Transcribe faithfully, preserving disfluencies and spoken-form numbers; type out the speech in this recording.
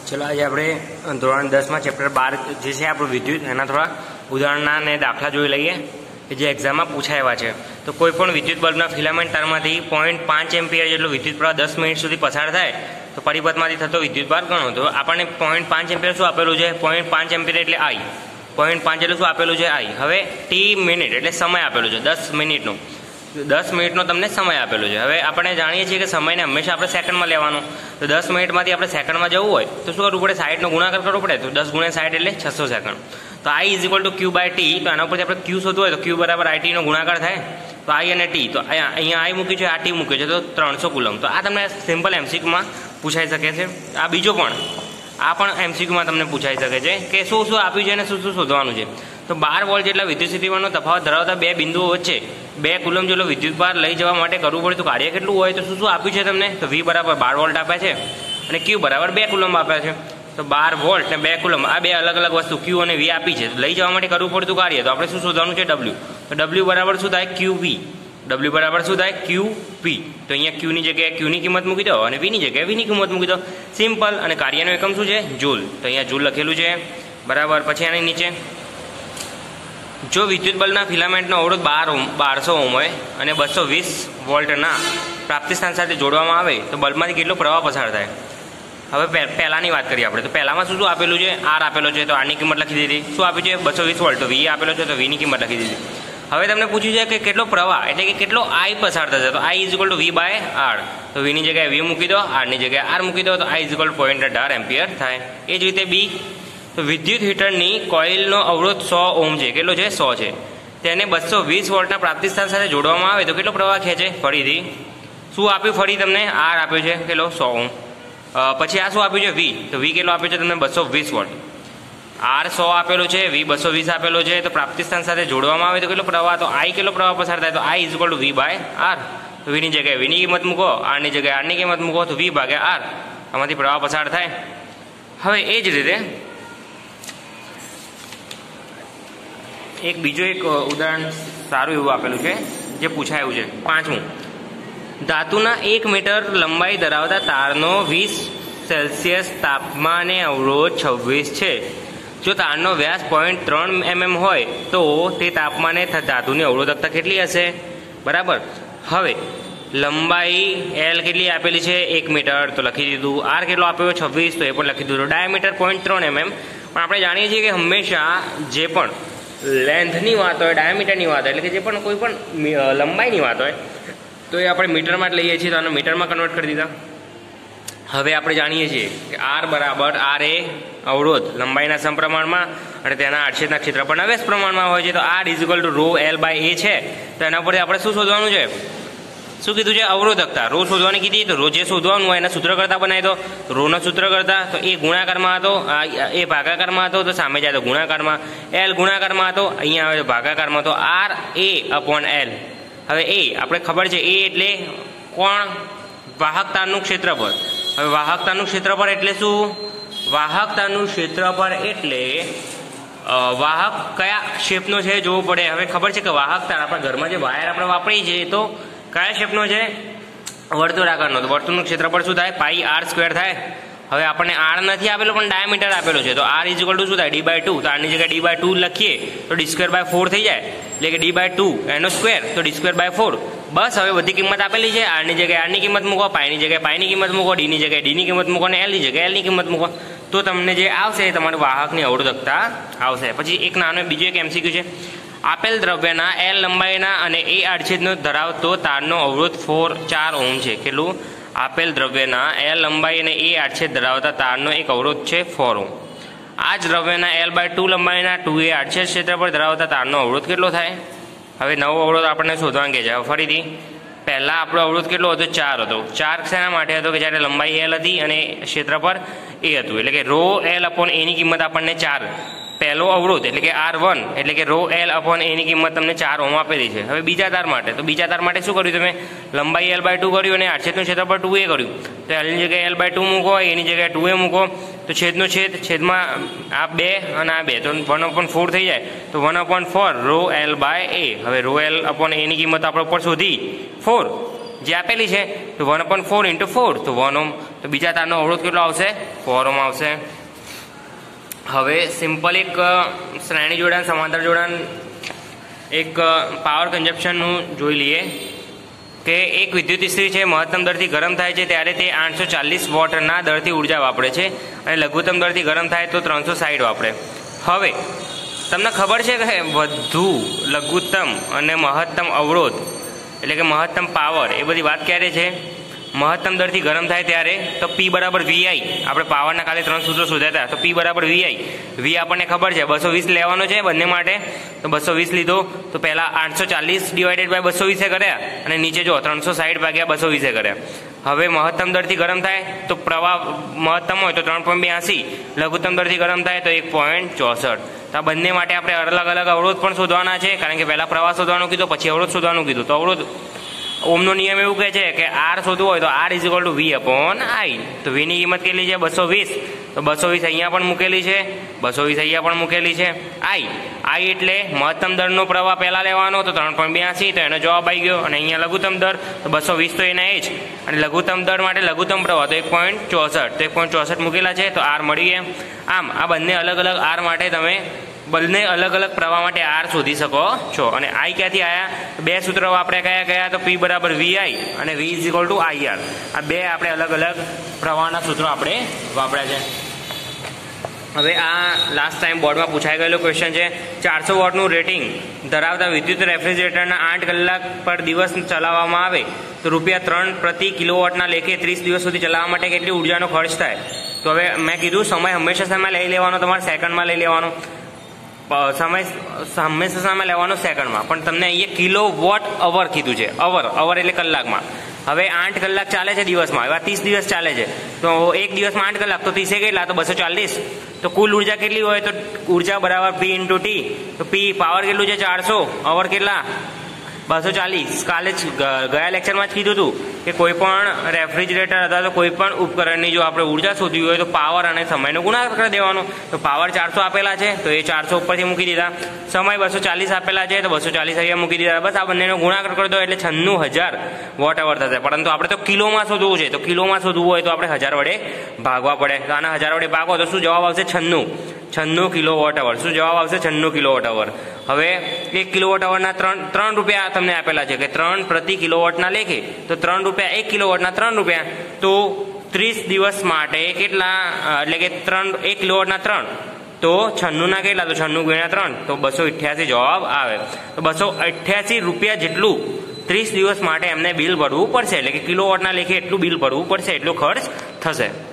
चलो आज આપણે ધોરણ દસ માં ચેપ્ટર બાર જે છે આપણું વિદ્યુત એના થોડા ઉદાહરણના ને દાખલા જોઈ લઈએ કે જે એક્ઝામમાં પૂછાયા છે। તો કોઈ પણ વિદ્યુત બલ્બના ફિલામેન્ટ તારમાંથી પોઈન્ટ પાંચ એમ્પિયર જેટલો વિદ્યુત પ્રવાહ દસ મિનિટ સુધી પસાર થાય તો પરિપથમાંથી થતો વિદ્યુતભાર ગણો। તો આપણને પોઈન્ટ પાંચ એમ્પિયર શું આપેલું છે? પોઈન્ટ પાંચ એમ્પિયર એટલે આઈ, પોઈન્ટ પાંચ એટલે શું આપેલું છે? આઈ। હવે ટી મિનિટ એટલે સમય આપેલું છે દસ મિનિટનો, દસ મિનિટનો તમને સમય આપેલો છે। હવે આપણે જાણીએ છીએ કે સમયને હંમેશા આપણે સેકન્ડમાં લેવાનો, તો દસ મિનિટમાંથી આપણે સેકન્ડમાં જવું હોય તો શું કરવું પડે? સાઠનો ગુણાકાર કરવો પડે, તો દસ ગુણ્યા સાઠ એટલે છસો સેકન્ડ। તો I is equal to Q by T, તો એના ઉપરથી આપણે ક્યુ શોધવું હોય તો ક્યુ બરાબર આઈ ટીનો ગુણાકાર થાય, તો આઈ અને ટી, તો અહીંયા આઈ મૂક્યું છે, આ ટી મૂક્યું છે, તો ત્રણસો કુલમ। તો આ તમને સિમ્પલ એમસીક્યુમાં પૂછાઈ શકે છે। આ બીજો પણ આ પણ એમસીક્યુમાં તમને પૂછાઈ શકે છે કે શું શું આપ્યું છે અને શું શું શોધવાનું છે। તો બાર વોલ્ટ જેટલા વિદ્યુત સ્થિતિમાનનો તફાવત ધરાવતા બે બિંદુઓ વચ્ચે બે કુલમ જેટલો વિદ્યુતભાર લઈ જવા માટે કરવું પડે તો કાર્ય કેટલું હોય? તો શું શું આપ્યું છે તમને? તો વી બરાબર બાર વોલ્ટ આપ્યા છે અને ક્યુ બરાબર બે કુલમ આપ્યા છે। તો બાર વોલ્ટ ને બે કુલમ આ બે અલગ અલગ વસ્તુ ક્યુ અને વી આપી છે, લઈ જવા માટે કરવું પડતું કાર્ય, તો આપણે શું શોધવાનું છે? ડબલ્યુ। તો ડબલ્યુ બરાબર શું થાય? ક્યુ વી। ડબલ્યુ બરાબર શું થાય? ક્યુ પી। તો અહીંયા ક્યુની જગ્યાએ ક્યુની કિંમત મૂકી દો અને વીની જગ્યાએ વીની કિંમત મૂકી દો, સિમ્પલ। અને કાર્યનો એકમ શું છે? જૂલ। તો અહીંયા જૂલ લખેલું છે બરાબર। પછી આની નીચે જો વિદ્યુત બલ્બના ફિલામેન્ટનો અવરોધ બાર ઓમ બારસો ઓમ હોય અને બસો વીસ વોલ્ટના પ્રાપ્તિ સ્થાન સાથે જોડવામાં આવે તો બલ્બમાંથી કેટલો પ્રવાહ પસાર થાય? હવે પહેલાંની વાત કરીએ આપણે, તો પહેલામાં શું શું આપેલું છે? આર આપેલો છે, તો આરની કિંમત લખી દીધી। શું આપ્યું છે? બસો વીસ વોલ્ટ, તો વી આપેલો છે, તો વીની કિંમત લખી દીધી। હવે તમને પૂછ્યું છે કે કેટલો પ્રવાહ એટલે કે કેટલો આઈ પસાર થશે, તો I is equal to V by R, તો વીની જગ્યાએ વી મૂકી દો, આરની જગ્યાએ આર મૂકી દો, તો I is equal to point અઢાર એમ્પિયર થાય। એ જ રીતે બી, તો વિદ્યુત હીટરની કોઇલનો અવરોધ સો ઓમ છે, કેટલો છે? સો છે, તેને બસો વીસ વોલ્ટના પ્રાપ્તિસ્થાન સાથે જોડવામાં આવે તો કેટલો પ્રવાહ ખેંચે? ફરીથી શું આપ્યું? ફરી તમને આર આપ્યો છે, કેટલો? સો ઓમ। પછી આ શું આપ્યું છે? વી, તો વી કેટલો આપ્યો છે તમને? બસો વીસ વોલ્ટ। આર સો આપેલું છે, વી બસો વીસ આપેલો છે, તો પ્રાપ્તિસ્થાન સાથે જોડવામાં આવે તો કેટલો પ્રવાહ? તો આઈ કેટલો પ્રવાહ પસાર થાય? તો I is equal to V by R, તો વીની જગ્યાએ વીની કિંમત મૂકો, આરની જગ્યાએ આરની કિંમત મૂકો, તો વી ભાગ્યા આર, આમાંથી પ્રવાહ પસાર થાય। હવે એ જ રીતે એક બીજો એક ઉદાહરણ સારું એવું આપેલું છે જે પૂછાયું છે, પાંચમું। ધાતુના એક મીટર લંબાઈ ધરાવતા તારનો વીસ સેલ્સિયસ તાપમાને અવરોધ છવ્વીસ છે। જો તારનો વ્યાસ પોઈન્ટ ત્રણ એમએમ હોય તો તે તાપમાને ધાતુની અવરોધકતા કેટલી હશે? બરાબર। હવે લંબાઈ એલ કેટલી આપેલી છે? એક મીટર, તો લખી દીધું। આર કેટલો આપ્યો? છવ્વીસ, તો એ પણ લખી દીધું। ડાયામીટર પોઈન્ટ ત્રણ એમએમ, પણ આપણે જાણીએ છીએ કે હંમેશા જે પણ લેન્થની વાત હોય, ડાયામીટરની વાત હોય, એટલે કે જે પણ કોઈ પણ લંબાઈની વાત હોય તો એ આપણે મીટરમાં જ લઈએ છીએ, તો આને મીટરમાં કન્વર્ટ કરી દીધા। હવે આપણે જાણીએ છીએ કે આર બરાબર, આર એ અવરોધ લંબાઈના સમપ્રમાણમાં અને તેના આડછેદના ક્ષેત્રફળના વ્યસ્ત પ્રમાણમાં હોય છે, તો R is equal to rho L by A છે, તો એના પરથી આપણે શું શોધવાનું છે? શું કીધું છે? અવરોધકતા। રો શોધવાની કીધી, તો રો જે શોધવાનું હોય એના સૂત્ર કરતા બનાવી દો, રોનો સૂત્ર કરતા, તો એ ગુણાકારમાં હતો, એ ભાગાકારમાં હતો, તો સામે જાય તો ગુણાકારમાં, એલ ગુણાકારમાં હતો, અહીંયા આવે ભાગાકારમાં, તો આર એ અપોન એલ। હવે એ આપણે ખબર છે, એ એટલે કોણ? વાહકતાનું ક્ષેત્રફળ। હવે વાહકતાનું ક્ષેત્રફળ એટલે શું? વાહકતાનું ક્ષેત્રફળ એટલે વાહક કયા શેપનો છે જોવું પડે। હવે ખબર છે કે વાહકતા આપણા ઘરમાં જે વાયર આપણે વાપરીએ છીએ તો કયા શેપનો છે? વર્તુળાકારનો, તો વર્તુળનું ક્ષેત્રફળ શું થાય? પાઈ આર સ્ક્વેર થાય। હવે આપણને આર નથી આપેલો પણ ડાયામીટર આપેલો છે, તો આર ઇઝ ઇક્વલ ટુ શું થાય? ડી બાય ટુ, તો આરની જગ્યાએ ડી બાય ટુ લખીએ તો ડી સ્ક્વેર બાય ફોર થઈ જાય, એટલે કે ડી બાય ટુ એનો સ્ક્વેર, તો ડી સ્ક્વેર બાય ફોર। બસ હવે બધી કિંમત આપેલી છે, આરની જગ્યાએ આરની કિંમત મૂકો, પાઈની જગ્યાએ પાઈની કિંમત મૂકો, ડીની જગ્યાએ ડીની કિંમત મૂકો અને એલની જગ્યાએ એલની કિંમત મૂકો, તો તમને જે આવશે એ તમારું વાહકની અવરોધકતા આવશે। પછી એક નાનો બીજો એક એમસીક્યુ છે, આપેલ દ્રવ્યના એલ લંબાઈના અને એ આડછેદનો ધરાવતો તારનો અવરોધ ફોર ચાર ઓમ છે। કેટલું? આપેલ દ્રવ્યના એલ લંબાઈ અને એ આડછેદ ધરાવતા તારનો એક અવરોધ છે ફોર ઓમ। આ જ દ્રવ્યના એલ બાય ટુ લંબાઈના ટુ એ આડછેદ ક્ષેત્ર પર ધરાવતા તારનો અવરોધ કેટલો થાય? હવે નવો અવરોધ આપણને શોધવા કે છે। હવે ફરીથી પહેલાં આપણો અવરોધ કેટલો હતો? ચાર હતો। ચાર શેના માટે હતો? કે જ્યારે લંબાઈ એલ હતી અને ક્ષેત્રફળ એ હતું, એટલે કે રો એલ અપોન એની કિંમત આપણને ચાર, પહેલો અવરોધ એટલે કે આર વન એટલે કે રો એલ અપોન એની કિંમત તમને ચાર ઓમ આપેલી છે। હવે બીજા તાર માટે, તો બીજા તાર માટે શું કર્યું તમે? લંબાઈ એલ બાય ટુ કર્યું અને આડછેદનું ક્ષેત્રફળ ટુ એ કર્યું, તો એલની જગ્યાએ એલ બાય ટુ મૂકો, એની જગ્યાએ ટુ એ મૂકો, તો છેદનો છેદ, છેદમાં આ બે અને આ બે, તો વન અપોન ફોર થઈ જાય, તો one upon four rho L by A. હવે રો એલ અપોન એની કિંમત આપણે ઉપર શોધી ફોર, જે આપેલી છે તો one upon four into four તો વન ઓમ, તો બીજા તારનો અવરોધ કેટલો આવશે? ફોર ઓમ આવશે. હવે સિમ્પલ એક શ્રેણી જોડાણ સમાંતર જોડાણ એક પાવર કન્ઝપ્શનનું જોઈ લઈએ કે એક વિદ્યુત ઇસ્ત્રી છે મહત્તમ દરથી ગરમ થાય છે ત્યારે તે આઠસો ચાલીસ વોટના દરથી ઉર્જા વાપરે છે અને લઘુત્તમ દરથી ગરમ થાય તો ત્રણસો સાઠ વાપરે. હવે તમને ખબર છે કે વધુ લઘુત્તમ અને મહત્તમ અવરોધ એટલે કે મહત્તમ પાવર એ બધી વાત ક્યારે છે? મહત્તમ દરથી ગરમ થાય ત્યારે. તો પી બરાબર વીઆઈ, આપણે પાવરના કાલે ત્રણ સૂત્રો શોધ્યા હતા, તો પી બરાબર વીઆઈ. વી આપણને ખબર છે બસો વીસ લેવાનો છે બંને માટે, તો બસો વીસ લીધો તો પહેલાં આઠસો ચાલીસ ડિવાઇડેડ બાય બસો વીસે કર્યા અને નીચે જો ત્રણસો સાઠ ભાગ્યા બસો વીસે કર્યા. હવે મહત્તમ દરથી ગરમ થાય તો પ્રવાહ મહત્તમ હોય તો ત્રણ પોઈન્ટ બ્યાસી, લઘુત્તમ દરથી ગરમ થાય તો એક પોઈન્ટ ચોસઠ. તો આ બંને માટે આપણે અલગ અલગ અવરોધ પણ શોધવાના છે, કારણ કે પહેલાં પ્રવાહ શોધવાનું કીધું પછી અવરોધ શોધવાનું કીધું. તો અવરોધ ઓમનો નિયમ એવું કહે છે કે આર શોધવું હોય તો R is equal to V upon I. તો વીની કિંમત કેટલી છે? બસો વીસ. તો બસો વીસ અહીંયા પણ મૂકેલી છે, બસો વીસ અહીંયા પણ મૂકેલી છે. આઈ આઈ એટલે મહત્તમ દરનો પ્રવાહ પહેલાં લેવાનો તો ત્રણ પોઈન્ટ બ્યાસી, તો એનો જવાબ આવી ગયો. અને અહીંયા લઘુત્તમ દર તો બસો વીસ તો એના એ જ, અને લઘુત્તમ દર માટે લઘુત્તમ પ્રવાહ તો એક પોઈન્ટ ચોસઠ, તો એક પોઈન્ટ ચોસઠ મૂકેલા છે તો આર મળી ગયા. આમ આ બંને અલગ અલગ આર માટે તમે બંને અલગ અલગ પ્રવાહ માટે આર શોધી શકો છો. અને આઈ ક્યાંથી આવ્યા? બે સૂત્રો આપણે કયા કયા? તો પી બરાબર વીઆઈ અને V is equal to I R. આ બે આપણે અલગ અલગ પ્રવાહના સૂત્રો આપણે વાપર્યા છે. હવે આ લાસ્ટ ટાઈમ બોર્ડમાં પૂછાઈ ગયેલો ક્વેશ્ચન છે. ચારસો વોટનું રેટિંગ ધરાવતા વિદ્યુત રેફ્રિજરેટરના આઠ કલાક પર દિવસ ચલાવવામાં આવે તો રૂપિયા ત્રણ પ્રતિ કિલોવોટના લેખે ત્રીસ દિવસ સુધી ચલાવવા માટે કેટલી ઉર્જાનો ખર્ચ થાય? તો હવે મેં કીધું સમય હંમેશા સમય લઈ લેવાનો, તમારે સેકન્ડમાં લઈ લેવાનો. સમય હંમેશા સમય લેવાનો સેકન્ડમાં, પણ તમને અહીંયા કિલો વોટ અવર કીધું છે. અવર અવર એટલે કલાકમાં. હવે આઠ કલાક ચાલે છે દિવસમાં, એવા ત્રીસ દિવસ ચાલે છે તો એક દિવસમાં આઠ કલાક તો ત્રીસે કેટલા? તો બસો ચાલીસ. તો કુલ ઉર્જા કેટલી હોય? તો ઉર્જા બરાબર પી ઇન્ટુ ટી. તો પી પાવર કેટલું છે? ચારસો. અવર કેટલા? બસો ચાલીસ. કાલે જ ગયા લેક્ચરમાં જ કીધું હતું કે કોઈ પણ રેફ્રિજરેટર અથવા તો કોઈ પણ ઉપકરણની જો આપણે ઉર્જા શોધવી હોય તો પાવર અને સમયનો ગુણાકાર કરી દેવાનો. તો પાવર ચારસો આપેલા છે તો એ ચારસો ઉપરથી મૂકી દીધા, સમય બસો ચાલીસ આપેલા છે તો બસો ચાલીસ અહીંયા મૂકી દીધા. બસ આ બંનેનો ગુણાકાર કરી દો એટલે છન્નું હજાર વોટ અવર થશે. પરંતુ આપણે તો કિલોમાં શોધવું છે, તો કિલોમાં શોધવું હોય તો આપણે હજાર વડે ભાગવા પડે. તો આના હજાર વડે ભાગો તો શું જવાબ આવશે? છન્નું. છન્નું કિલો વોટ અવર. શું જવાબ આવશે? છન્નું કિલો વોટ અવર. હવે એક કિલોવોટ અવરના ત્રણ ત્રણ રૂપિયા તમને આપેલા છે કે ત્રણ પ્રતિ કિલોવોટના લેખે, તો ત્રણ રૂપિયા એક કિલોવોટના ત્રણ રૂપિયા, તો ત્રીસ દિવસ માટે કેટલા? એટલે કે ત્રણ એક કિલોવોટના ત્રણ તો છન્નુંના કેટલા? તો છન્નું ગુણ્યા ત્રણ તો બસો અઠ્યાસી જવાબ આવે. તો બસો અઠ્યાસી રૂપિયા જેટલું ત્રીસ દિવસ માટે એમને બિલ ભરવું પડશે, એટલે કે કિલોવોટના લેખે એટલું બિલ ભરવું પડશે, એટલો ખર્ચ થશે.